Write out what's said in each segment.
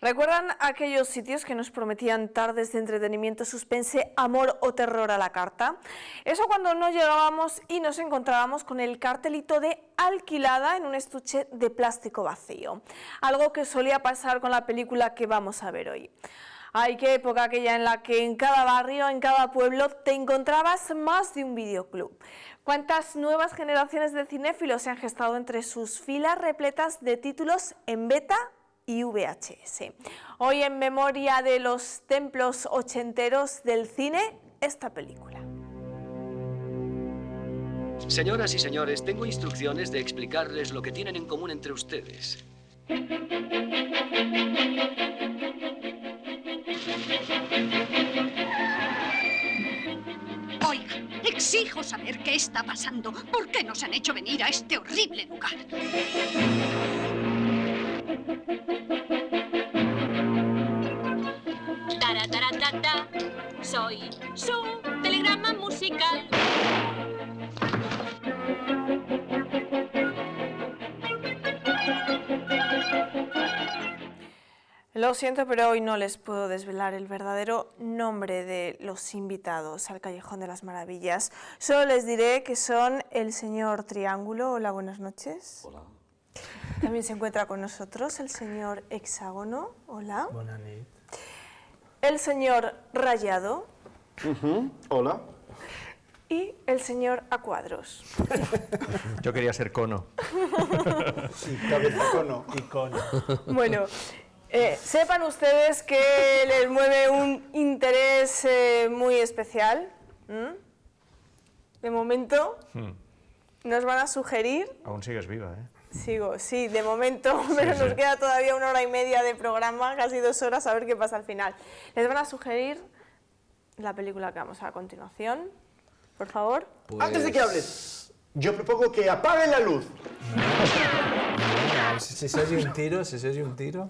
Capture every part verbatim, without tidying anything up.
¿Recuerdan aquellos sitios que nos prometían tardes de entretenimiento, suspense, amor o terror a la carta? Eso cuando no llegábamos y nos encontrábamos con el cartelito de alquilada en un estuche de plástico vacío. Algo que solía pasar con la película que vamos a ver hoy. Ay, qué época aquella en la que en cada barrio, en cada pueblo, te encontrabas más de un videoclub. Cuántas nuevas generaciones de cinéfilos se han gestado entre sus filas repletas de títulos en beta y V H S. Hoy, en memoria de los templos ochenteros del cine, esta película. Señoras y señores, tengo instrucciones de explicarles lo que tienen en común entre ustedes. Oiga, exijo saber qué está pasando. ¿Por qué nos han hecho venir a este horrible lugar? Taratarata, soy su telegrama musical. Lo siento, pero hoy no les puedo desvelar el verdadero nombre de los invitados al Callejón de las Maravillas. Solo les diré que son el señor Triángulo. Hola, buenas noches. Hola. También se encuentra con nosotros el señor Hexágono. Hola. Buenas noches. El señor Rayado. Uh-huh. Hola. Y el señor A Cuadros. Yo quería ser cono. Sí, cabeza cono. Y cono. Bueno, eh, sepan ustedes que les mueve un interés eh, muy especial. ¿Mm? De momento, hmm. nos van a sugerir... Aún sigues viva, ¿eh? Sigo, sí, de momento, pero sí, nos sí. queda todavía una hora y media de programa, casi dos horas, a ver qué pasa al final. Les van a sugerir la película que vamos a ver a continuación, por favor. Pues... Antes de que hables, yo propongo que apaguen la luz. No, si se oye un tiro, si se oye un tiro...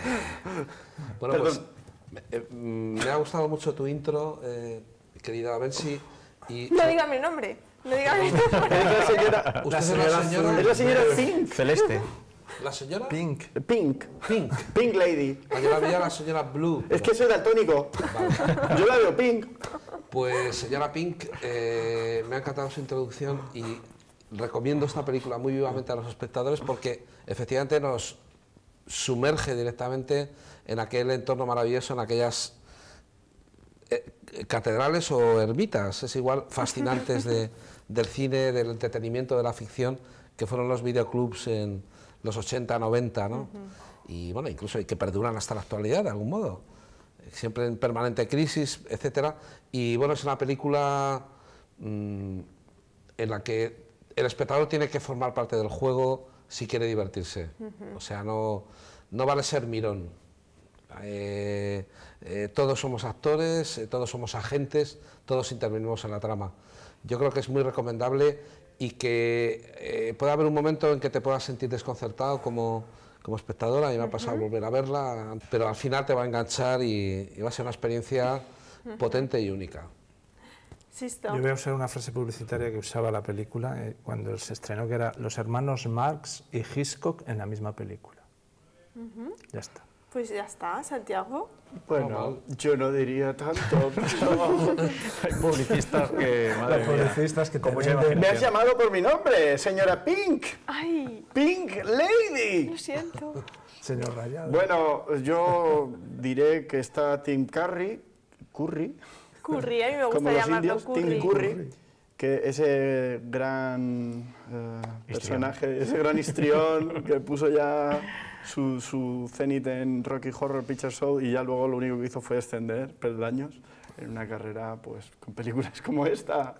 Bueno, pues eh, me ha gustado mucho tu intro, eh, querida Bensi. Y... No diga mi nombre. No diga mi nombre. Es la señora... ¿Usted es la señora? Es la señora Pink. Celeste. ¿La señora? Pink. Pink. Pink. Pink Lady. Yo la veía la señora Blue. Es que soy daltónico. Vale. Yo la veo Pink. Pues, señora Pink, eh, me ha encantado su introducción y recomiendo esta película muy vivamente a los espectadores porque efectivamente nos sumerge directamente en aquel entorno maravilloso, en aquellas eh, catedrales o ermitas, es igual, fascinantes de, del cine, del entretenimiento, de la ficción, que fueron los videoclubs en los ochenta, noventa, ¿no? Uh-huh. Y bueno, incluso que perduran hasta la actualidad, de algún modo, siempre en permanente crisis, etcétera. Y bueno, es una película mmm, en la que el espectador tiene que formar parte del juego si quiere divertirse. Uh-huh. O sea, no, no vale ser mirón. Eh, eh, todos somos actores, eh, todos somos agentes, todos intervenimos en la trama. Yo creo que es muy recomendable y que eh, puede haber un momento en que te puedas sentir desconcertado como, como espectador. A mí me ha pasado uh-huh. volver a verla, pero al final te va a enganchar y, y va a ser una experiencia uh-huh. potente y única. Yo voy a usar una frase publicitaria que usaba la película eh, cuando se estrenó, que era los hermanos Marx y Hitchcock en la misma película. Uh-huh. Ya está. Pues ya está, Santiago. Bueno, yo no diría tanto, pero... Hay publicistas que... Madre publicistas que como me, me has llamado por mi nombre, señora Pink. Ay. Pink Lady. Lo siento. Señor Rayado. Bueno, yo diré que está Tim Curry, Curry... Curry, a mí me gusta como los llamarlo indios, Curry. Tim Curry, que ese gran uh, personaje, ese gran histrión que puso ya su, su cenit en Rocky Horror Picture Show y ya luego lo único que hizo fue descender peldaños en una carrera pues con películas como esta.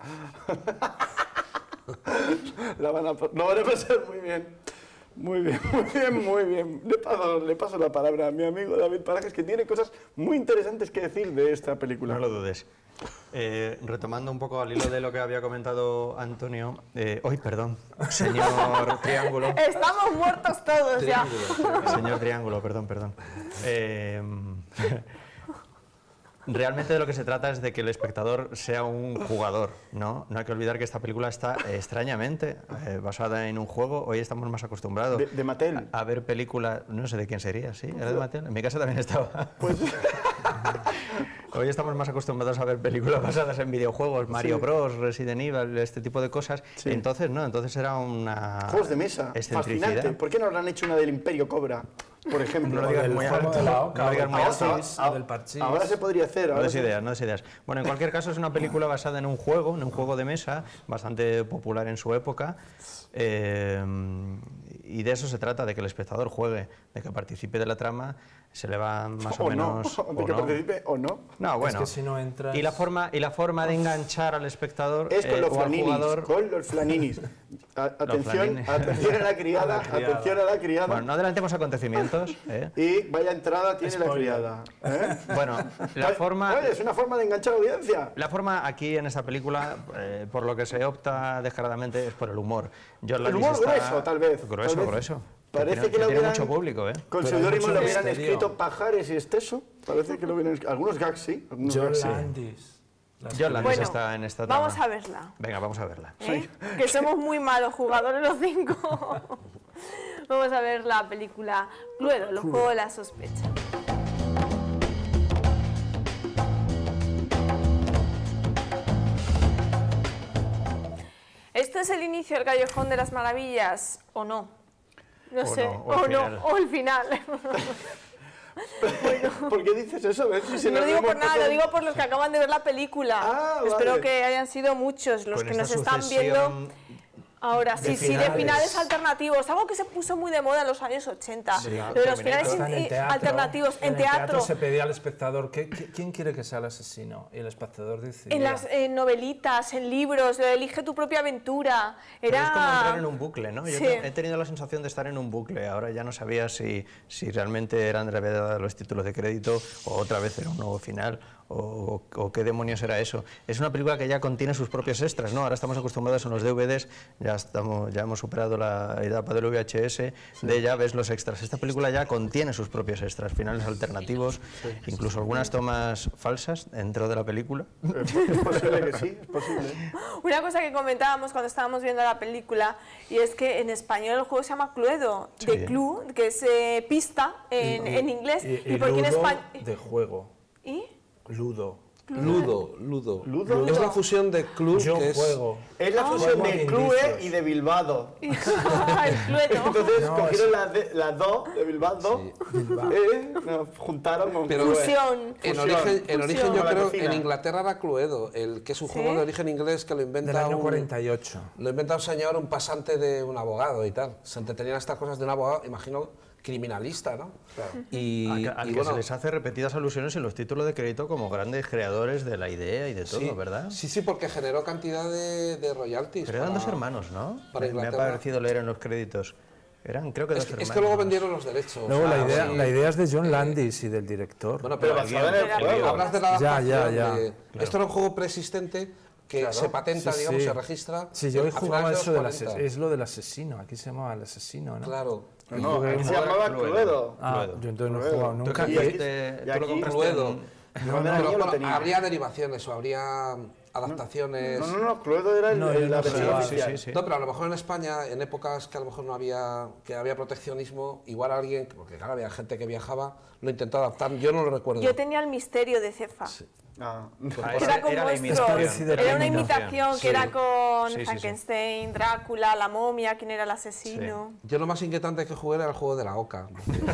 La van a, lo van a pasar muy bien. Muy bien, muy bien, muy bien. Le paso, le paso la palabra a mi amigo David Parajes, que tiene cosas muy interesantes que decir de esta película. No lo dudes. Eh, retomando un poco al hilo de lo que había comentado Antonio... Eh, ¡Ay, perdón! Señor Triángulo. Estamos muertos todos Triángulo, ya. Señor Triángulo, perdón, perdón. Eh, realmente de lo que se trata es de que el espectador sea un jugador, ¿no? No hay que olvidar que esta película está eh, extrañamente eh, basada en un juego. Hoy estamos más acostumbrados de, de Mattel. A, a ver películas, no sé de quién sería, ¿sí? ¿Era de Mattel? En mi casa también estaba. Pues... Hoy estamos más acostumbrados a ver películas basadas en videojuegos, Mario sí. Bros, Resident Evil, este tipo de cosas. Sí. Entonces, no, entonces era una... Juegos de mesa, fascinante. ¿Por qué no habrán hecho una del Imperio Cobra, por ejemplo? No lo digas muy alto. No lo digas muy alto. Ahora se podría hacer. No des ideas, no des ideas. Bueno, en cualquier caso es una película basada en un juego, en un juego de mesa, bastante popular en su época. Eh, y de eso se trata, de que el espectador juegue, de que participe de la trama, se le va más o, o menos... No. De o que no. participe o no. No, bueno. Es que si no entras... Y la forma, y la forma de enganchar al espectador es con eh, los o flaninis, al jugador... con los flaninis. A, atención, flaninis. atención a la criada, a la criada, atención a la criada. Bueno, no adelantemos acontecimientos. ¿eh? Y vaya entrada tiene Spoiler. la criada. ¿eh? Bueno, la forma... Oye, es una forma de enganchar a la audiencia. La forma aquí en esta película, eh, por lo que se opta descaradamente, es por el humor. Yo el humor está... grueso, tal vez. Grueso, tal vez. grueso. Parece que, que, que lo hubieran, mucho público, ¿eh? Con seudónimo lo hubieran escrito Pajares y Esteso. Parece que lo hubieran escrito. Algunos gags sí. Algunos John gags, Landis. Sí. John Landis bueno, está en esta trama. Vamos a verla. Venga, vamos a verla. ¿Eh? Sí. Que somos muy malos jugadores los cinco. Vamos a ver la película Cluedo, el juego de la sospecha. ¿Esto es el inicio del Callejón de las Maravillas o no? No o sé, no, o, o, el no, o el final. Bueno. ¿Por qué dices eso? Si si no lo digo por nada, lo digo por los que acaban de ver la película. Ah, Espero vale. que hayan sido muchos los Con que nos sucesión... están viendo. Ahora, sí, de sí, finales. de finales alternativos, algo que se puso muy de moda en los años ochenta, Sí, lo de los finales en in, teatro, alternativos, en, en teatro. teatro se pedía al espectador, ¿qué, qué, ¿quién quiere que sea el asesino? Y el espectador decía... En las eh, novelitas, en libros, lo de elige tu propia aventura, era... Pero es como entrar en un bucle, ¿no? Yo Sí. he tenido la sensación de estar en un bucle, ahora ya no sabía si, si realmente eran de verdad los títulos de crédito o otra vez era un nuevo final. O, o qué demonios era eso. Es una película que ya contiene sus propios extras, ¿no? Ahora estamos acostumbrados en los D V Ds, ya, estamos, ya hemos superado la etapa del V H S, sí. de ya ves los extras. Esta película ya contiene sus propios extras, finales alternativos, sí, sí, incluso sí, algunas tomas falsas dentro de la película. Es posible que sí, es posible. Una cosa que comentábamos cuando estábamos viendo la película, y es que en español el juego se llama Cluedo, sí. de Clue, que es eh, pista en, y, en inglés, y, y, y porque en español... de juego. ¿Y? Ludo. Ludo, Ludo. Ludo. Es la fusión de Clue, Yo que es... juego. Es la Ah. fusión Juego de de Clue indicios. y de Bilbado. el Cluedo. Entonces No, cogieron es- las de- las dos de Bilbado, Sí. eh, nos juntaron con Pero- Clue. Fusión. En Fusión. origen, en origen Fusión. yo Con la creo cocina. en Inglaterra era Cluedo, el que es un ¿Sí? juego de origen inglés que lo inventa Del año un, cuarenta y ocho. lo inventa un señor, un pasante de un abogado y tal. Se entretenían estas cosas de un abogado, imagino, criminalista, ¿no? Claro. Y, Al, que- al y que bueno, se les hace repetidas alusiones en los títulos de crédito como grandes creadores de la idea y de todo, sí, ¿verdad? Sí, sí, porque generó cantidad de, de royalties. Pero eran para- dos hermanos, ¿no? para Me- Me ha Inglaterra. parecido leer en los créditos. Eran, creo que Es dos que, hermanos. es que luego vendieron los derechos. Luego la Ah, idea, sí. la idea es de John Eh, Landis y del director. Bueno, Pero pero, basada en el Pero- juego. hablas de la Ya, ya, adaptación ya, de- claro. Esto era un juego preexistente que Claro. se patenta, Sí, digamos, sí. se registra. Sí, yo he a jugado finales eso de del los asesino. cuarenta. Es lo del asesino. Aquí se llamaba el asesino, ¿no? Claro. No, no, jugué aquí un se juego de llamaba Cluedo. Cluedo. Ah, Cluedo. yo entonces no he Cluedo. jugado Tú nunca. que Y Y- aquí- compraste- y tú lo aquí- compraste Cluedo. en- Cuando no, era no, niño Pero, lo bueno, tenía. habría derivaciones o habría adaptaciones. No, no, no, Cluedo era el, No, el- yo la no versión jugaba. oficial. Sí, sí, sí. No, pero a lo mejor en España, en épocas que a lo mejor no había, que había proteccionismo, igual alguien, porque claro, había gente que viajaba, lo intentó adaptar, yo no lo recuerdo. Yo tenía el misterio de Cefa. Ah. Ah, Que esa era con era la monstruos. imitación. parecido a Era una Terminator. imitación que Sí. era con Sí, sí, sí. Frankenstein, Drácula, la momia, quién era el asesino. Yo lo más inquietante que jugué era el juego de la oca.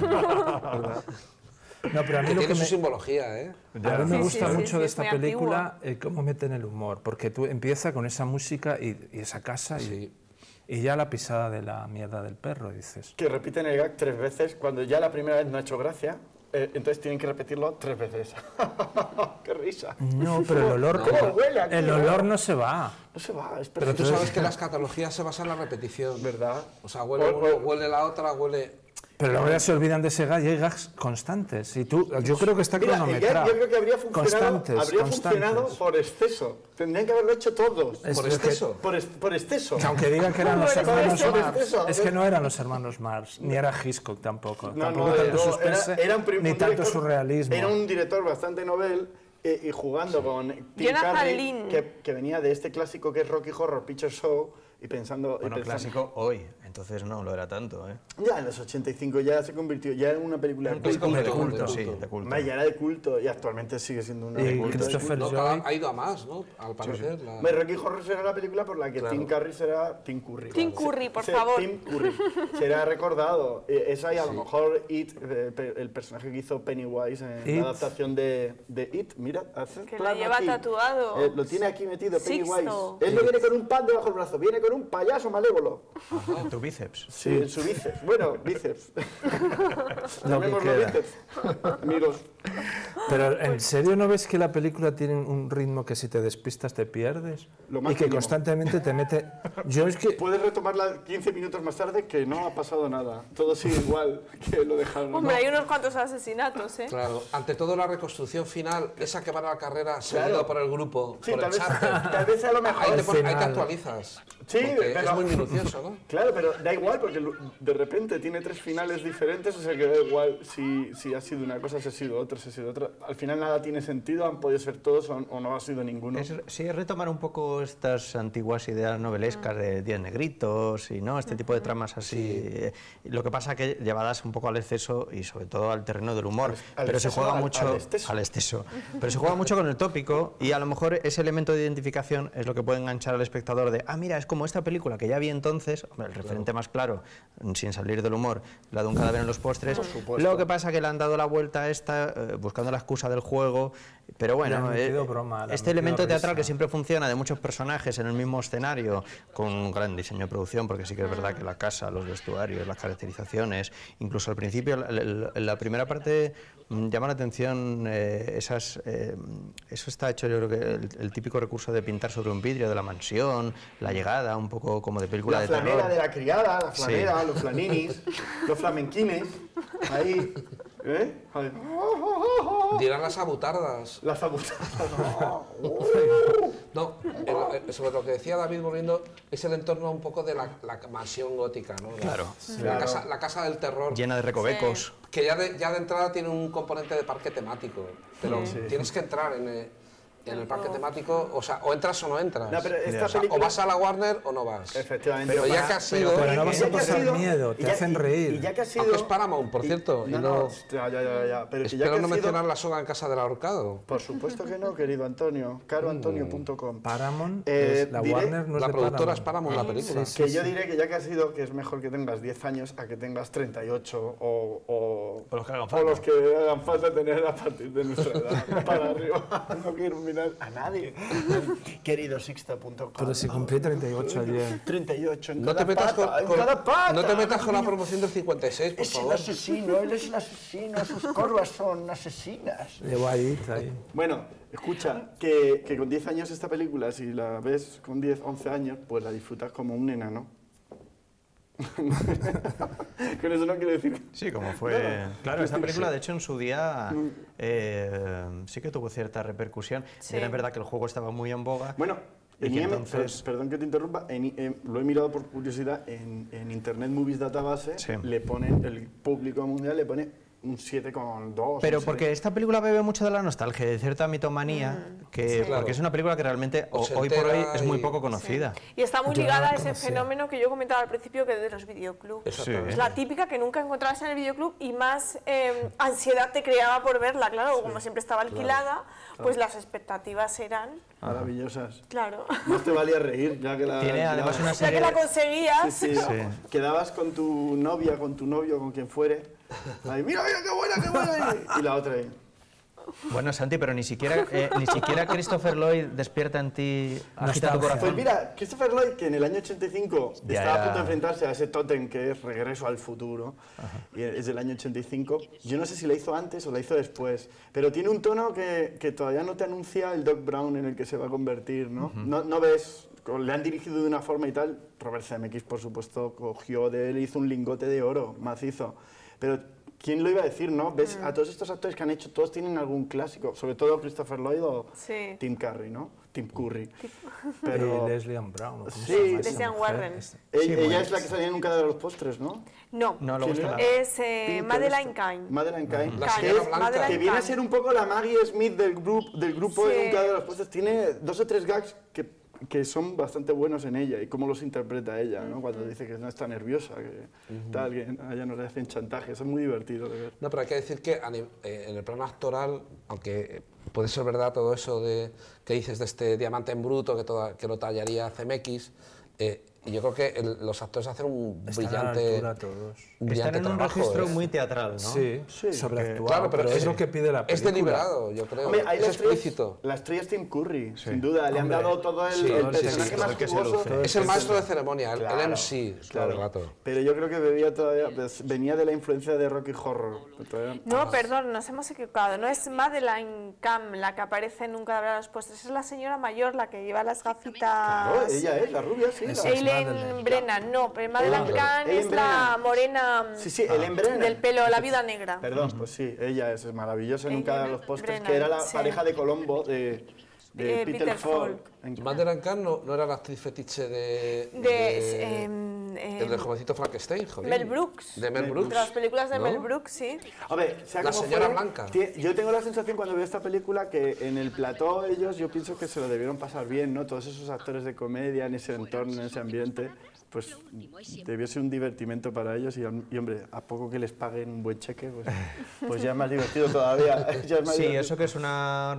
No, pero a mí Que lo tiene que su me, simbología, ¿eh? a mí me Sí, gusta sí, sí, mucho sí, de es esta muy película eh, cómo meten el humor, porque tú empieza con esa música y, y esa casa y, Sí. y ya la pisada de la mierda del perro, dices. Que repiten el gag tres veces cuando ya la primera vez no ha hecho gracia. eh, entonces tienen que repetirlo tres veces. ¡Qué risa! No, pero el olor, ¿Cómo huele aquí, el no? olor no se va. No se va, es Pero tú perfecto. sabes que la escatología se basa en la repetición. ¿Verdad? O sea, huele, O- uno, o- huele la otra, huele... Pero luego ya se olvidan de ese gag y hay gags constantes. Y tú, yo creo que está Mira, el gag cronometrado. yo creo que habría funcionado, Constantes, habría constantes. funcionado por exceso. Tendrían que haberlo hecho todos. Es ¿Por lo que- exceso? Por, es- por exceso. Que aunque digan que eran los Por hermanos exceso, Marx, exceso. es que no eran los hermanos Marx, ni era Hitchcock tampoco. No, tampoco no, tanto no, suspense, era, era un prim- ni un tanto director- surrealismo. Era un director bastante novel y, y jugando con Tim Jonathan Curry, Lynn. que, que venía de este clásico que es Rocky Horror Picture Show, y pensando... Bueno, y pensando, clásico hoy, entonces no lo era tanto, ¿eh? Ya en los ochenta y cinco ya se convirtió, ya en una película Un clásico de de culto. culto, sí, de culto. Ya era de culto y actualmente sigue siendo una de Y culto. Christopher No, Joy. ha ido a más, ¿no? Al parecer. la- Hombre, Rocky Horror será la película por la que Claro. Tim Curry será Tim Curry. Tim claro. Curry, por Se- favor. Tim Curry. Será recordado. Eh, Esa y a lo mejor It, eh, pe- el personaje que hizo Pennywise en It. la adaptación de, de It. Mira, hace Que lo plano lleva aquí. tatuado. Eh, lo tiene aquí metido Sixto. Pennywise. Él no viene con un pan debajo del brazo, viene con un payaso malévolo. En tu bíceps. Sí, en su bíceps. Bueno, bíceps. Lo que Llamémoslo queda. bíceps. Amigos. Pero ¿en serio no ves que la película tiene un ritmo que si te despistas te pierdes? Lo más Y que mínimo. constantemente te mete... Yo es que... Puedes retomarla quince minutos más tarde que no ha pasado nada. Todo sigue igual que lo dejaron. Hombre, ¿no? hay unos cuantos asesinatos, ¿eh? Claro, ante todo la reconstrucción final, esa que van a la carrera Claro. seguida por el grupo, Sí, por tal el vez, charter. tal vez sea lo mejor. Ahí te, pon- ahí te final. actualizas. Sí, porque pero- es muy minucioso, ¿no? Claro, pero da igual porque lo- de repente tiene tres finales diferentes, o sea que da igual si, si ha sido una cosa, si ha sido otra, si ha sido otra. Al final nada tiene sentido, han podido ser todos o, o no ha sido ninguno. Es, sí, es retomar un poco estas antiguas ideas novelescas de Diez Negritos y ¿no? este tipo de tramas así. Eh, Lo que pasa que llevadas un poco al exceso y sobre todo al terreno del humor. al pero se exceso, juega al- mucho al exceso. al exceso. Pero se juega mucho con el tópico y a lo mejor ese elemento de identificación es lo que puede enganchar al espectador de, ah, mira, es como esta película que ya vi entonces, hombre, el referente más claro, sin salir del humor, la de Un cadáver en los postres. Lo que pasa que le han dado la vuelta a esta, eh, buscando la excusa del juego, pero Le han bueno, metido eh, broma, le han este metido elemento teatral risa. que siempre funciona de muchos personajes en el mismo escenario, con un gran diseño de producción, porque sí que es verdad que la casa, los vestuarios, las caracterizaciones, incluso al principio, la, la- la primera parte mm, llama la atención, eh, esas, eh, eso está hecho, yo creo que el, el típico recurso de pintar sobre un vidrio de la mansión, la llegada, un poco como de película La de flanera terror. de la criada, la Sí. flanera, los flaninis, los flamenquines, ahí, ¿eh? Ahí. Dirán las abutardas. Las abutadas. No, el- el- sobre lo que decía David, volviendo, es el entorno un poco de la, la mansión gótica, ¿no? La- Claro. La, Claro. casa, la casa del terror. Llena de recovecos. Que ya de, ya de entrada tiene un componente de parque temático. Pero Sí. tienes que entrar en el, en el parque temático, o sea, o entras o no entras. No, pero esta o, sea, película- o vas a la Warner o no vas. Efectivamente. Pero ya para- que has sido... pero no y vas ya a que ha pasar sido- miedo, y te ya- hacen y- reír. Y ya que ha sido... Aunque es Paramount, por cierto, y No, no- no, hostia, ya, ya, ya. Pero que ya Espero que no ha mencionar sido... la soga en casa del ahorcado. Por supuesto que no, querido Antonio. caro antonio punto com. Paramount, Eh, es- la diré- Warner no es La de productora es Paramount. Paramount, la película. Sí, sí, Que yo sí. diré que ya que has sido, que es mejor que tengas diez años a que tengas treinta y ocho o, o, O los que hagan o falta. los que hagan falta tener a partir de nuestra edad para arriba. No quiero mirar a nadie. Querido sixto punto com. Pero si cumplí treinta y ocho ayer. treinta y ocho en No te cada metas con, pata, en con- cada pata. no te metas con la Dios mío. promoción del cincuenta y seis, por Es el favor. asesino, él es el asesino, sus corvas son asesinas. Llevo ahí, ahí. Bueno, escucha, que, que con diez años esta película, si la ves con diez, once años, pues la disfrutas como un enano. Con eso no quiero decir... Sí, como fue... No, no. Claro, esta película, de hecho, en su día eh, sí que tuvo cierta repercusión. Sí. Era verdad que el juego estaba muy en boga. Bueno, y en que I M, entonces... per- perdón que te interrumpa, en I- em, lo he mirado por curiosidad, en, en Internet Movies Database Sí. le ponen, el público mundial le pone un siete coma dos. Pero porque esta película bebe mucho de la nostalgia, de cierta mitomanía, que, Claro. porque es una película que realmente o- hoy por hoy Ochentera es muy y- poco conocida. Y está muy Yo no ligada la a ese conocía. fenómeno que yo comentaba al principio, que es de los videoclubs. Exactamente. Es la típica que nunca encontrabas en el videoclub y más eh, ansiedad te creaba por verla. Claro, como siempre estaba alquilada, pues las expectativas eran... Maravillosas. Claro. Más te valía reír, ya que la... Tiene además una Ya serie... que la conseguías... Sí, sí. Quedabas con tu novia, con tu novio, con quien fuere. Ahí, mira, mira, qué buena, qué buena. Y la otra ahí. Bueno, Santi, pero ni siquiera, eh, ni siquiera Christopher Lloyd despierta en ti, agita tu Nostalgia. Pues corazón. mira, Christopher Lloyd, que en el año ochenta y cinco Ya, estaba ya. a punto de enfrentarse a ese tótem que es Regreso al Futuro, y es del año ochenta y cinco, yo no sé si la hizo antes o la hizo después, pero tiene un tono que, que todavía no te anuncia el Doc Brown en el que se va a convertir, ¿no? no, no ves, le han dirigido de una forma y tal, Robert Zemeckis, por supuesto, cogió de él, hizo un lingote de oro macizo, pero... ¿Quién lo iba a decir, no? Ves a todos estos actores que han hecho, todos tienen algún clásico, sobre todo Christopher Lloyd o Sí. Tim Curry, ¿no? Tim Curry. Pero... Y Leslie Ann Brown. Sí, Leslie Ann Warren. Ella, sí, ella es la que salía en Nunca de los Postres, ¿no? No, no lo gusta es eh, Madeleine Kine. Madeleine Kine. La señora Blanca. Que viene a ser un poco la Maggie Smith del, grup, del grupo sí. de Nunca de los Postres. Tiene dos o tres gags que, que son bastante buenos en ella y cómo los interpreta ella, ¿no? Cuando dice que no está nerviosa, que uh-huh. tal, que a ella no le hacen chantaje. Eso es muy divertido de ver. No, pero hay que decir que eh, en el plano actoral, aunque puede ser verdad todo eso de, que dices de este diamante en bruto que, toda, que lo tallaría C M X, eh, y yo creo que el, los actores hacen un Están brillante, a la todos. Un brillante Están en un trabajo, registro ¿eh? muy teatral, ¿no? Sí, sí sobreactuado, claro, pero, pero es, es lo que pide la película. Es deliberado, yo creo. Hombre, es explícito. La estrella es Tim Curry, sí. sin duda. Le Hombre, han dado todo el, sí, el sí, personaje sí, más que jugoso. Es el maestro de ceremonia, claro, el M C, claro, todo el rato. Pero yo creo que bebía todavía, pues, venía de la influencia de Rocky Horror. Todavía, no, ah, perdón, nos hemos equivocado. No es Madeleine Cam la que aparece en Nunca habrá los postres, es la señora mayor, la que lleva las gafitas. Claro, ella es, la rubia, sí. Es La... Eileen Brennan, no, pero Madeleine Khan Ellen es la morena sí, sí, Ellen Brennan. del pelo, la viuda negra. Perdón, pues sí, ella es maravillosa en Nunca de los Postres, Brennan, que era la sí. pareja de Colombo de, de Eh, Peter, Peter Falk. Falk. Madeleine Kahn no, no era la actriz fetiche de... De, de eh, el del jovencito Frankenstein, joder. Mel Brooks. De Mel De Brooks. las películas de ¿no? Mel Brooks, sí. A ver, sea La como señora fuere, Blanca. tie- Yo tengo la sensación cuando veo esta película que en el plató ellos, yo pienso que se lo debieron pasar bien, ¿no? Todos esos actores de comedia en ese entorno, en ese ambiente, pues debió ser un divertimento para ellos y, y hombre, a poco que les paguen un buen cheque, pues, pues ya es más divertido todavía. Ya es más Sí, divertido. eso que es un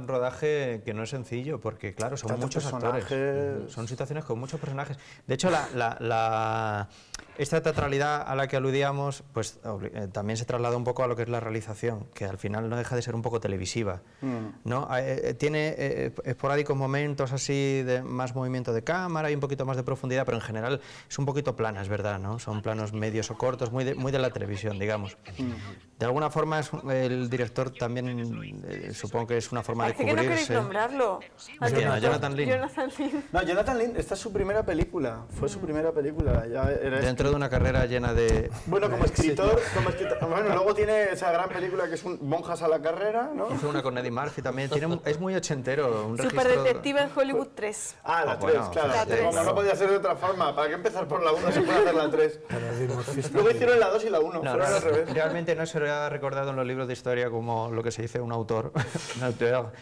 rodaje que no es sencillo, porque claro, son Tantos muchos personajes. actores, son situaciones con muchos personajes. De hecho, la, la, la, esta teatralidad a la que aludíamos, pues eh, también se traslada un poco a lo que es la realización, que al final no deja de ser un poco televisiva, mm. ¿no? Eh, tiene eh, esporádicos momentos así de más movimiento de cámara y un poquito más de profundidad, pero en general es un poquito plana, es verdad, ¿no? Son planos medios o cortos, muy de, muy de la televisión, digamos. Mm. De alguna forma es, el director también, eh, supongo que es una forma Parece de cubrirse. que no queréis nombrarlo. Jonathan, Jonathan Lynn. Jonathan Lynn. No, Jonathan Lynn, esta es su primera película, fue su primera película. Ya era Dentro de una carrera llena de... Bueno, como escritor, como escritor, bueno, luego tiene esa gran película que es un Monjas a la carrera, ¿no? Hizo una con Eddie Murphy también, tiene, es muy ochentero. Un Super registro... Detective en Hollywood tres. Ah, la Oh, tres, bueno, claro. la tres. Como no podía ser de otra forma, ¿para qué empezar por la uno si puede hacer la tres? Luego hicieron la dos y la uno, No, fueron no, al revés. realmente no se lo ha recordado en los libros de historia como lo que se dice un autor, un autor.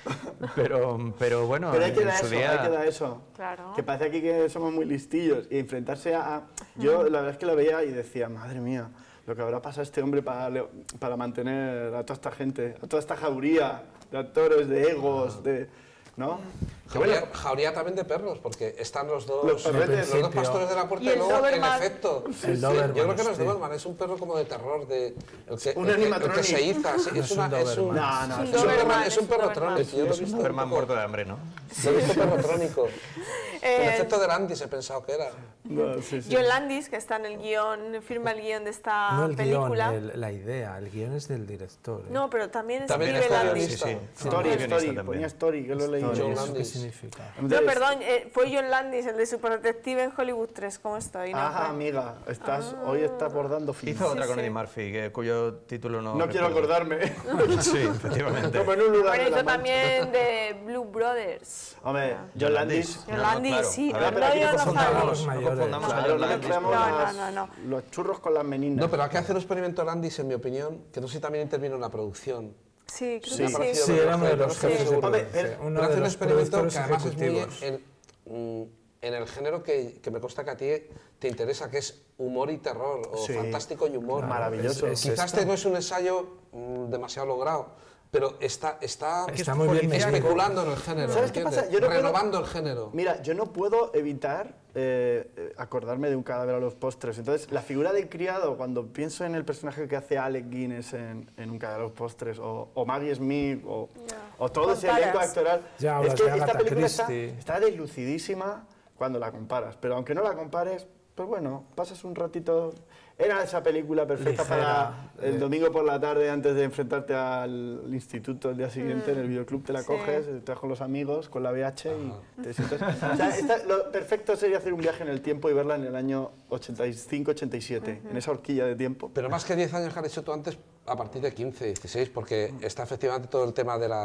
Pero, pero bueno, Pero hay que en dar su eso, día... hay que dar eso. Claro. Que parece aquí que somos muy listillos y enfrentarse a... Yo la verdad es que lo veía y decía, madre mía, lo que habrá pasado este hombre para, para mantener a toda esta gente, a toda esta jauría de actores, de egos, de... ¿no? Jauría, jauría también de perros, porque están los dos, Los perretes, los dos pastores de la puerta Y y el luego, en Doberman. efecto, El sí, sí, Doberman, yo creo que no es sí. Doberman, es un perro como de terror, de, el que, Un el que- el animatronic. que se iza, sí, No es, es una, un es un, No, Doberman. no, Es un es un Doberman, perro- es es un un perro Doberman. trónico, yo lo he Es un visto Doberman un poco- muerto de hambre, ¿no? Lo he visto perro trónico. Eh, El efecto de Landis he pensado que era. No, sí, sí. John Landis, que está en el guión, firma el guión de esta No el película. guión, el- la idea, el guión es del director. ¿eh? No, pero también, También escribe está Landis. guionista. Sí, sí. Story, Guionista Story, también. ponía Story, que lo he leído. John ¿Eso qué Landis. significa? No, perdón, eh, fue John Landis, el de Super Detective en Hollywood tres. ¿Cómo estoy? No, Ajá, fue- amiga, estás, hoy estás bordando fin. Hizo otra Sí, con sí. Eddie Murphy, que, cuyo título no No quiero recuerdo. acordarme. Sí, efectivamente. Como en un lugar Bueno, de la hizo Mancha. también de Blue Brothers. Hombre, John Landis. John No, Landis, claro. sí, A pero ver, pero no aquí yo no no confundamos, sabía. los No mayores. confundamos a Claro, John no Landis. mezclamos No, no, las- no, no. los churros con las meninas. No, pero hay que hacer un experimento Landis, en mi opinión, que no sé si también intervino en la producción. Sí, creo Sí. que Me ha parecido Sí, ver era uno de los los jefes jefes de de Hombre, producción, pero- uno Pero hace de un los experimento productores que además es muy ejecutivos. en, mm, en el género que, que me consta que a ti te interesa, que es humor y terror, o Sí. fantástico y humor. Maravilloso. Es- es Quizás esto. este no es un ensayo mm, demasiado logrado, pero está, está, Está muy bien medido. especulando en el género, ¿Sabes qué ¿entiendes? pasa? Yo no puedo- renovando el género. Mira, yo no puedo evitar eh, eh, acordarme de Un cadáver a los postres. Entonces, la figura del criado, cuando pienso en el personaje que hace Alec Guinness en, en Un cadáver a los postres, o, o Maggie Smith, o, o todo ese Comparas. elenco actoral, Ya es hablas que de esta Agatha película está, Christie. está deslucidísima cuando la comparas. Pero aunque no la compares, pues bueno, pasas un ratito... Era esa película perfecta Ligera, para el eh. domingo por la tarde antes de enfrentarte al instituto el día siguiente, en el videoclub te la Sí. coges, te vas con los amigos, con la V H y te sientas... O sea, esta- lo perfecto sería hacer un viaje en el tiempo y verla en el año ochenta y cinco ochenta y siete, en esa horquilla de tiempo. Pero más que diez años que has hecho tú antes, a partir de quince, dieciséis, porque está efectivamente todo el tema de la,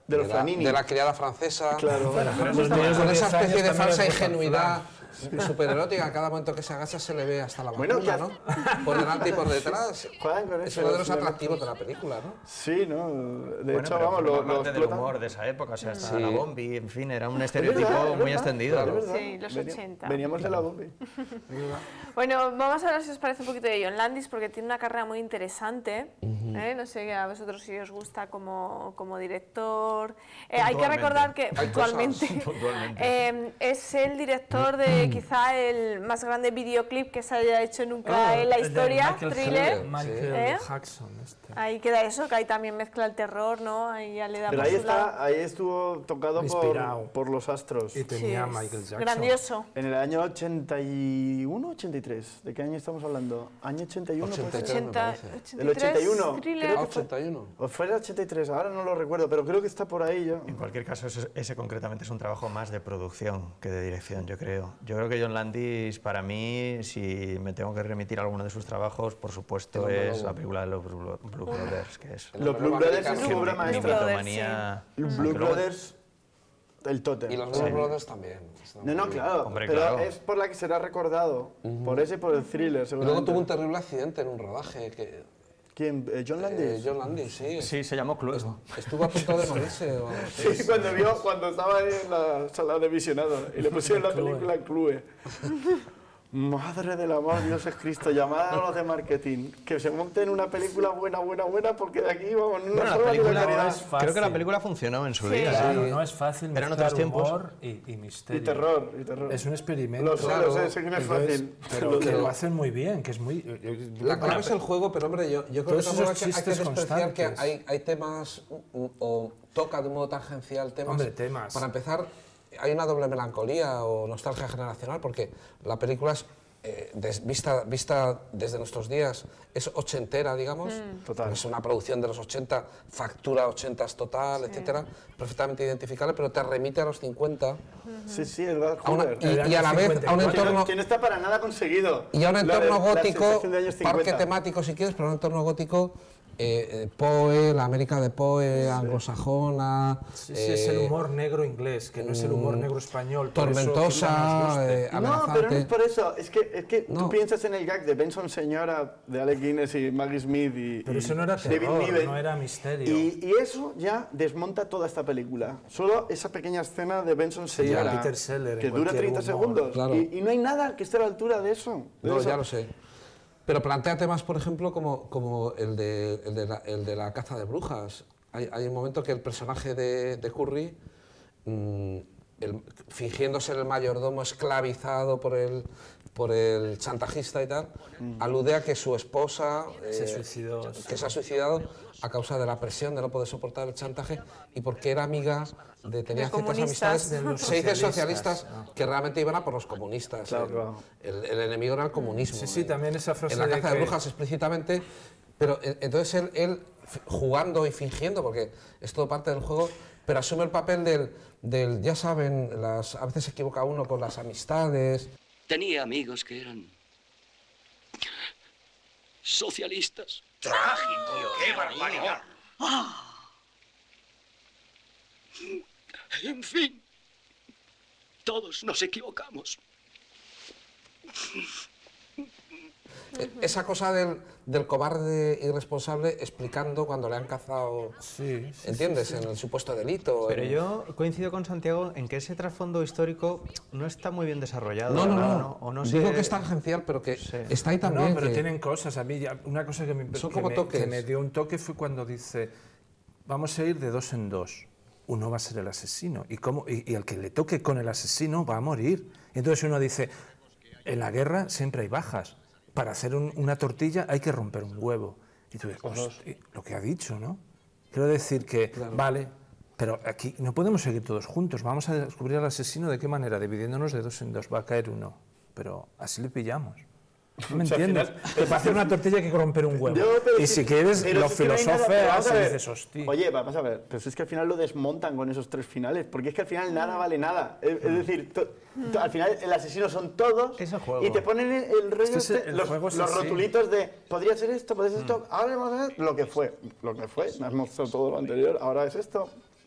De los la, Franini. de la criada francesa. Claro. Bueno, pero con los niños de esa diez especie años de también falsa les gusta ingenuidad súper erótica. A cada momento que se agacha se le ve hasta la Bueno, vacuna, ya- ¿no? Por delante y por detrás. Juegan con Es eso, uno de los sí, atractivos de la película, ¿no? Sí, ¿no? De Bueno, hecho, pero vamos, forma lo, lo parte del explotan. humor de esa época, o sea, hasta Sí. la Bombi, en fin, era un Es estereotipo verdad, es muy verdad, extendido. es verdad. Sí, los Veni- ochenta. Veníamos de la Bombi. Bueno, vamos a ver si os parece un poquito de John Landis, porque tiene una carrera muy interesante. ¿eh? No sé a vosotros si os gusta como, como director. Eh, hay que recordar que actualmente eh, es el director de quizá el más grande videoclip que se haya hecho nunca Ah, en la el de historia, Michael Thriller. Thriller. Michael ¿Eh? Jackson. Este. Ahí queda eso, que ahí también mezcla el terror, ¿no? Ahí ya le damos Pero ahí su lado. está, ahí estuvo tocado Inspirado. por, por los astros. Y tenía Sí, Michael es Jackson. grandioso. En el año ochenta y uno, ochenta y tres. ¿De qué año estamos hablando? ¿Año ochenta y uno? puede ser? ochenta y tres. me ochenta, parece. ochenta y El ochenta y tres, uno, Thriller. creo Ah, que fue- ochenta y uno. O fue el ochenta y tres, ahora no lo recuerdo, pero creo que está por ahí yo. En cualquier caso, ese, ese concretamente es un trabajo más de producción que de dirección, yo creo. Yo creo que John Landis, para mí, si me tengo que remitir a alguno de sus trabajos, por supuesto, El hombre es lobo. la película de los Blue, Blue Brothers, que es Los Blue Brothers es su Blue obra Brothers, maestra. sí. mitomanía. Los que Blue luego- Brothers, el tótem. Y los Blues Brothers también. Están No, no, muy bien. claro, Hombre, pero claro. es por la que será recordado, por ese y por el Thriller, Y luego seguramente. tuvo un terrible accidente en un rodaje. Que, ¿Quién? Eh, ¿John eh, Landis? John Landis, sí. Sí, se llamó Clue. Estuvo a punto de morirse. o- Sí, cuando vio, cuando estaba ahí en la sala de visionado y le pusieron la película Clue. Madre del amor, Dios es Cristo, llamada a los de marketing, que se monten una película buena, buena, buena, porque de aquí vamos, no Bueno, la salva ni la película caridad. no es fácil. Creo que la película funcionó en su Sí. día. Claro, sí. no es fácil Eran mezclar otros tiempos. humor y, y misterio. Y terror, y terror. Es un experimento. Lo sé, Claro, lo sé, sé que no es Entonces, fácil. Pero Lo que sé. lo hacen muy bien, que es muy... La clave es el juego, pero hombre, yo, yo creo que Todos tampoco hay esos que, hay que chistes despreciar que constantes. hay, hay temas mm, o toca de un modo tangencial temas. Hombre, temas. Para empezar, hay una doble melancolía o nostalgia generacional porque la película es eh, des- vista, vista desde nuestros días es ochentera, digamos. Total. Es una producción de los ochenta, factura ochentas total, etcétera, perfectamente identificable, pero te remite a los cincuenta Sí, sí, es verdad. a una- joder. y, y a la vez a un Que no, entorno que no está para nada conseguido. y a un La de- entorno la gótico, sensación de años parque cincuenta. temático si quieres, pero un entorno gótico, eh, eh, Poe, la América de Poe, anglosajona, Sí, sí, es el eh, humor negro inglés, que no es el humor negro español. por eso tormentosa, quizá nos guste. eh, No, pero no amenazante. es por eso. Es que, es que tú No. piensas en el gag de Benson Señora, de Alec Guinness y Maggie Smith y, Pero y eso no era David terror, Niven. no era misterio. Y, y eso ya desmonta toda esta película. Solo esa pequeña escena de Benson Sí, Señora, a Peter Sellers, que en dura cualquier treinta humor, segundos. claro. Y, y no hay nada que esté a la altura de eso. de No, eso. ya lo sé. Pero plantea temas, por ejemplo, como, como el, de, el, de la, el de la caza de brujas. Hay, hay un momento que el personaje de, de Curry, mm, el- fingiendo ser el mayordomo esclavizado por el, por el chantajista y tal, alude a que su esposa Se eh, suicidó, que sí. se ha suicidado a causa de la presión de no poder soportar el chantaje y porque era amiga de tenía De ciertas comunistas. amistades De los se dice socialistas, socialistas que realmente iban a por los comunistas. Claro, el, claro. el- el enemigo era el comunismo. Sí, sí, eh. también esa frase En la de caza de, que- brujas explícitamente, pero eh, entonces él, él f- jugando y fingiendo, porque es todo parte del juego, pero asume el papel del, del ya saben, las, a veces se equivoca uno con las amistades. Tenía amigos que eran socialistas. ¡Trágico! ¡Qué barbaridad! En fin, todos nos equivocamos. Eh, Esa cosa del, del cobarde irresponsable explicando cuando le han cazado, Sí, sí, ¿entiendes? En el supuesto delito. Pero en- yo coincido con Santiago en que ese trasfondo histórico no está muy bien desarrollado. No, no, ¿verdad? no. O no Digo sé- que es tangencial, pero que Sí. está ahí No, también. pero que- tienen cosas. A mí ya- una cosa que me, Son que como me- toques. que me dio un toque fue cuando dice, vamos a ir de dos en dos. Uno va a ser el asesino y, cómo, y, y el que le toque con el asesino va a morir. Y entonces uno dice, en la guerra siempre hay bajas. Para hacer un- una tortilla hay que romper un huevo. Y tú dices, "Hosti, lo que ha dicho, ¿no? Quiero decir que, vale, pero aquí no podemos seguir todos juntos. Vamos a descubrir al asesino de qué manera, dividiéndonos de dos en dos. Va a caer uno, pero así le pillamos. ¿No me O sea, al entiendes? final- Que para hacer una tortilla hay que romper un huevo. Yo, pero y es si que- quieres, pero lo es que no hay nada- pero filosofeas vamos a y ver. dices, hostia. Oye, vamos a ver, pero si es que al final lo desmontan con esos tres finales, porque es que al final nada vale nada. Es, es decir, to- to- al final el asesino son todos Es el juego. y te ponen el, el rollo, que es este, el los, juego es los así. rotulitos de podría ser esto, podría ser esto, ahora vamos a ver lo que fue. Lo que fue, me has mostrado todo lo anterior, ahora es esto.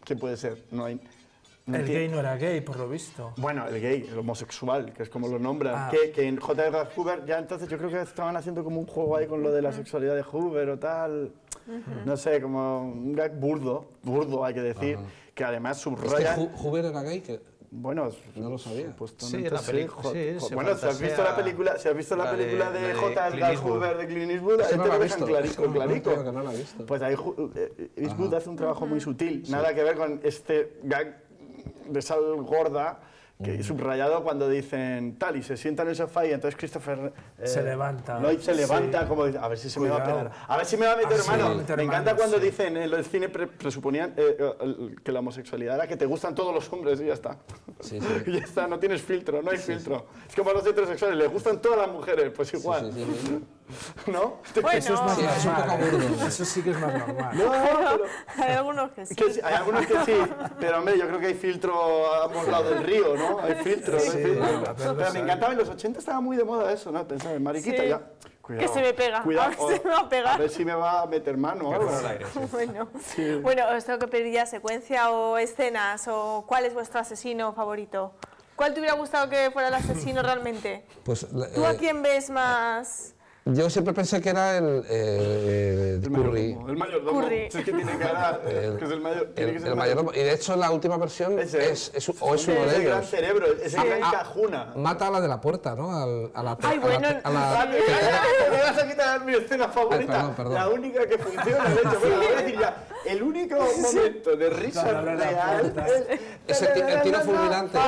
¿qué puede ser? No hay... No el tiene... gay no era gay, por lo visto. Bueno, el gay, el homosexual, que es como lo nombran. Ah. Que, que en J. Edgar Hoover ya entonces yo creo que estaban haciendo como un juego ahí con lo de la sexualidad de Hoover o tal. Uh-huh. No sé, como un gag burdo, burdo hay que decir, uh-huh. que además subraya... ¿Es que Hoover era gay? Que... Bueno, no lo sabía. Sí, la película. Sí, sí, bueno, si has visto la película, si has visto la, la película de, de J. Edgar Hoover de Clint Eastwood, ahí no te lo lo dejan clarico, no, clarico. No, no la he visto. Pues ahí Eastwood hace un trabajo muy sutil, sí. Nada que ver con este gag de sal gorda, que mm. subrayado cuando dicen tal y se sienta en el sofá y entonces Christopher eh, se levanta. Lloyd se levanta, sí. Como dice, a ver si se Cuidado. me va a pegar, a ver si me va a meter ah, mano. Sí, me encanta manos, cuando sí. dicen en el cine pre presuponían eh, eh, que la homosexualidad era que te gustan todos los hombres y ya está. Sí, sí. Y ya está, no tienes filtro, no hay sí, filtro. Sí. Es como a los heterosexuales, les gustan todas las mujeres, pues igual. Sí, sí, sí, sí. ¿No? Bueno, eso es más sí, normal. Es un poco burdo. Eso sí que es más normal. No, pero, hay algunos que sí. Que sí. Hay algunos que sí, pero hombre, yo creo que hay filtro a ambos lados del río, ¿no? Hay filtro, sí, hay filtro. Sí, pero me sabe. Encantaba, en los ochenta estaba muy de moda eso, ¿no? Pensaba en mariquita sí. ya. Cuidado, que se me pega, cuidado, a ver si me va a pegar. A ver si me va a meter mano. Por el aire, sí. Bueno, sí. bueno, os tengo que pedir ya secuencia o escenas, o cuál es vuestro asesino favorito. ¿Cuál te hubiera gustado que fuera el asesino realmente? Pues, ¿Tú a eh, quién ves más...? Yo siempre pensé que era el, eh, el Curry. El mayordomo. Curry. Es que tiene cara, eh, que es el mayor. El, que ser el mayordomo. Y de hecho en la última versión es, es, es, o es uno de ellos. Es el gran cerebro, es el gran cajuna. Mata a la de la puerta, ¿no? Al, a la, Ay, a bueno. La, a la, a la, me vas a quitar mi escena favorita. Ay, perdón, perdón. La única que funciona, de hecho. Bueno, voy a decir ya. El único momento de risa real es el, el tiro fulminante.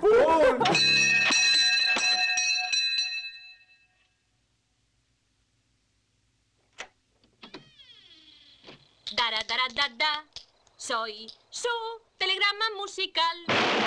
Dara, dara, da, da. Soy su telegrama musical.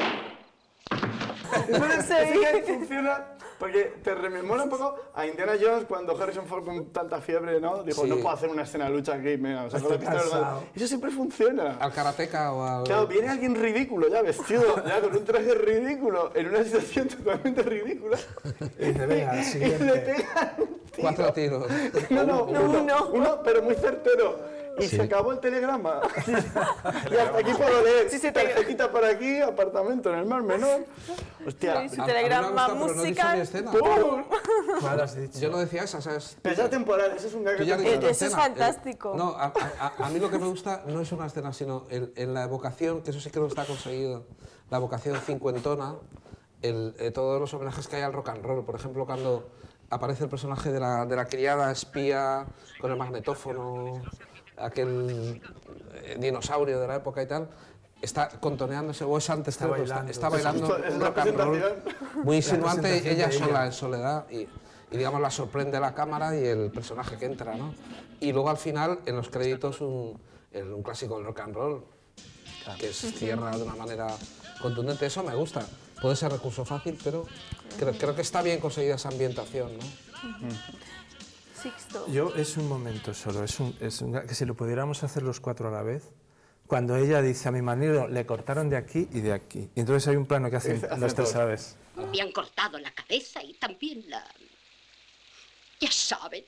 Eso sí que funciona porque te rememora un poco a Indiana Jones cuando Harrison Ford con tanta fiebre, ¿no? Dijo, sí. no puedo hacer una escena de lucha aquí, me o sea, con la pistola. Eso siempre funciona. Al karateka o al... Claro, viene alguien ridículo ya vestido, ya con un traje ridículo, en una situación totalmente ridícula. Y te pega, y le pegan un tiro. Cuatro tiros. No, no, uno, uno, uno, uno, pero muy certero. Y sí. se acabó el telegrama. Y hasta aquí puedo leer. Sí, tarjetita por aquí, apartamento en el Mar Menor. Hostia. Sí, sí, telegrama musical. Claro, yo no decía esa, ¿sabes? Pesar temporal, eso es un gag. Eso es fantástico. No, a, a, a mí lo que me gusta no es una escena, sino el, en la evocación, que eso sí que no está conseguido, la evocación cincuentona, el, eh, todos los homenajes que hay al rock and roll. Por ejemplo, cuando aparece el personaje de la, de la criada espía con el magnetófono, aquel eh, dinosaurio de la época y tal, está contoneándose, o es antes, está bailando, está, está bailando es un rock and roll muy insinuante, ella sola en soledad, y, y digamos la sorprende la cámara y el personaje que entra, ¿no? Y luego al final, en los créditos, un, un clásico del rock and roll, que se cierra de una manera contundente. Eso me gusta. Puede ser recurso fácil, pero creo, creo que está bien conseguida esa ambientación, ¿no? Sixto. Yo, es un momento solo, es un, es un, que si lo pudiéramos hacer los cuatro a la vez, cuando ella dice a mi marido, le cortaron de aquí y de aquí. Y entonces hay un plano que hacen los tres a la vez. Me han cortado la cabeza y también la... Ya saben.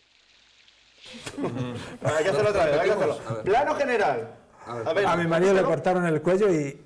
Hay que hacerlo otra vez, hay que hacerlo. Plano general. A, ver, a, ver, a mi marido le cortaron el cuello y...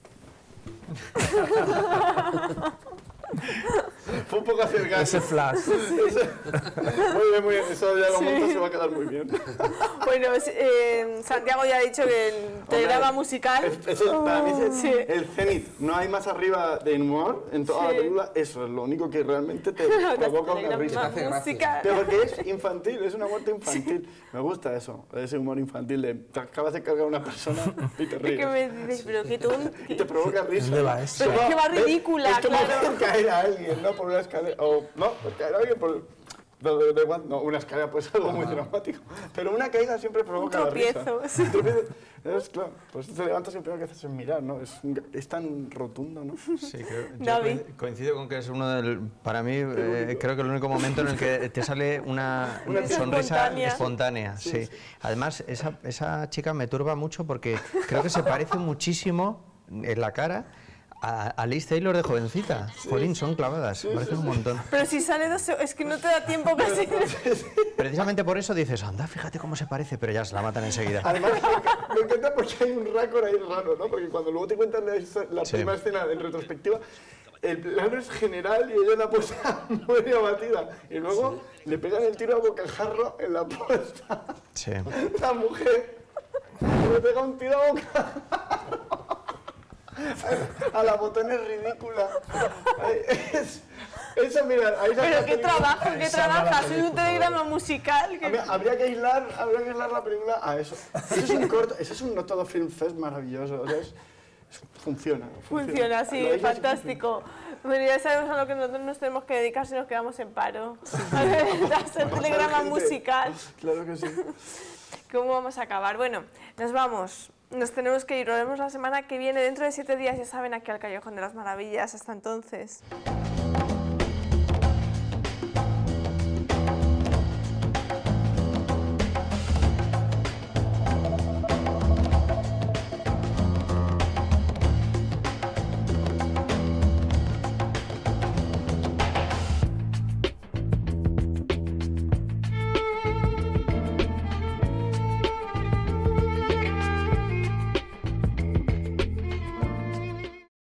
Fue un poco acercado. Ese flash. Muy bien, muy bien. Eso ya lo sí. monto, se va a quedar muy bien. Bueno, eh, Santiago ya ha dicho que el telegrama musical... Es, eso para mí es sí. el cenit. No hay más arriba de humor en toda sí. la película. Eso es lo único que realmente te provoca una risa. Pero porque es infantil, es una muerte infantil. Me gusta eso, ese humor infantil de te acabas de cargar a una persona y te ríes. Es que me dices, pero que tú... Y te provoca risa. ¿Dónde va esto? Pero es que va ridícula, es como claro. ver caer a alguien, ¿no? Por una escalera, o no, por caer a alguien por... De, de, de, no, una escalera puede ser algo ah, muy dramático, pero una caída siempre provoca un tropiezo, la risa. Sí. Es claro, pues te levantas y lo primero que haces es mirar, ¿no? Es, es tan rotundo, ¿no? Sí, creo, yo coincido con que es uno del, para mí, eh, creo que el único momento en el que te sale una, una sonrisa espontánea, espontánea sí, sí. sí. Además, esa, esa chica me turba mucho porque creo que se parece muchísimo en la cara A, a Liz Taylor de jovencita. Sí. Jolín, son clavadas, sí, parecen sí, un montón. Pero si sale dos... Es que no te da tiempo casi. Precisamente por eso dices, anda, fíjate cómo se parece, pero ya se la matan enseguida. Además, me encanta porque hay un récord ahí raro, ¿no? Porque cuando luego te cuentan la, la sí. primera escena en retrospectiva, el plano es general y ella la posa muy abatida. Y luego sí. le pegan el tiro a bocajarro en la puesta. Sí. La mujer le pega un tiro a bocajarro. A la botón es ridícula. Es, eso, mira, ahí pero qué trabajo, qué trabaja. Soy un telegrama musical. Que... Habría, habría, que aislar, habría que aislar la película a eso. Eso es un corto, eso es un No Todo Film Fest maravilloso. O sea, es, es, funciona, funciona. Funciona, sí, fantástico. Bueno, ya sabemos a lo que nosotros nos tenemos que dedicar si nos quedamos en paro. A ver, hacer telegrama musical. Claro que sí. ¿Cómo vamos a acabar? Bueno, nos vamos. Nos tenemos que ir, nos vemos la semana que viene, dentro de siete días, ya saben, aquí al Callejón de las Maravillas. Hasta entonces.